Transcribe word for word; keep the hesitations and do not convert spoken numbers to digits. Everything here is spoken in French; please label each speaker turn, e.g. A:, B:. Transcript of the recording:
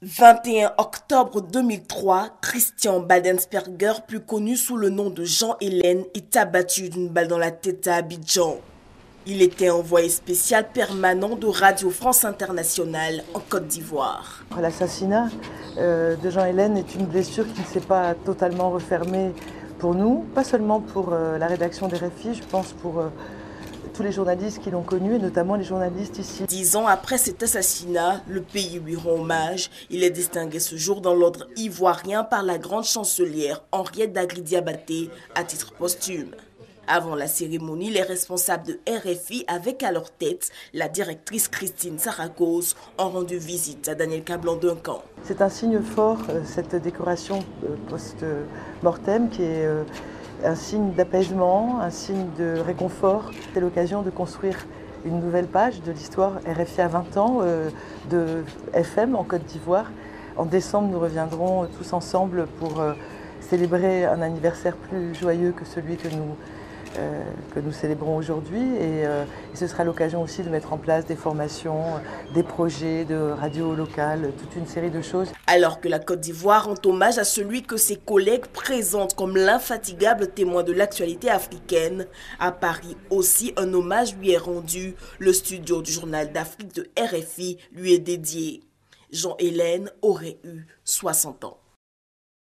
A: vingt et un octobre deux mille trois, Christian Badensperger, plus connu sous le nom de Jean Hélène, est abattu d'une balle dans la tête à Abidjan. Il était envoyé spécial permanent de Radio France Internationale en Côte d'Ivoire.
B: L'assassinat euh, de Jean Hélène est une blessure qui ne s'est pas totalement refermée pour nous, pas seulement pour euh, la rédaction des R F I, je pense pour euh, tous les journalistes qui l'ont connu, et notamment les journalistes ici.
A: Dix ans après cet assassinat, le pays lui rend hommage. Il est distingué ce jour dans l'ordre ivoirien par la grande chancelière Henriette Dagri-Diabaté à titre posthume. Avant la cérémonie, les responsables de R F I, avec à leur tête la directrice Christine Saragosse, ont rendu visite à Daniel Kablan-Duncan.
B: C'est un signe fort, cette décoration post-mortem, qui est un signe d'apaisement, un signe de réconfort. C'est l'occasion de construire une nouvelle page de l'histoire R F I à vingt ans de F M en Côte d'Ivoire. En décembre, nous reviendrons tous ensemble pour célébrer un anniversaire plus joyeux que celui que nous Euh, que nous célébrons aujourd'hui et, euh, et ce sera l'occasion aussi de mettre en place des formations, des projets de radio locale, toute une série de choses.
A: Alors que la Côte d'Ivoire rend hommage à celui que ses collègues présentent comme l'infatigable témoin de l'actualité africaine, à Paris aussi un hommage lui est rendu. Le studio du Journal d'Afrique de R F I lui est dédié. Jean Hélène aurait eu soixante ans.